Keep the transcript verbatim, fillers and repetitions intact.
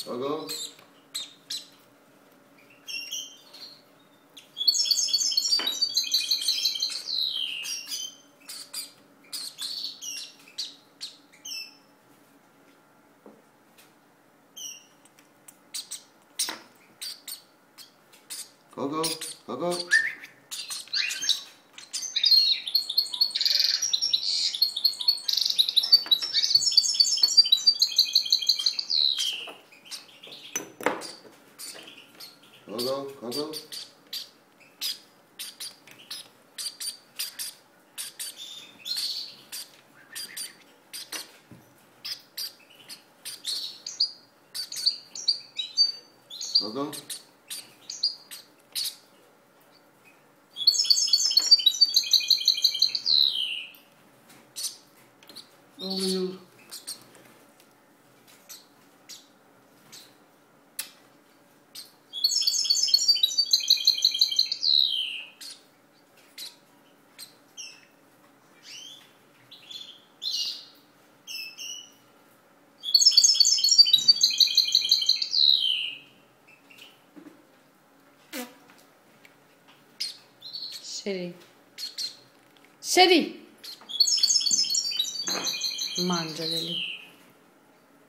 Go. Go, go, go, go. Go, go, go, go. Go, go. Oh, you. Sherry. Sherry! Mangiali lì.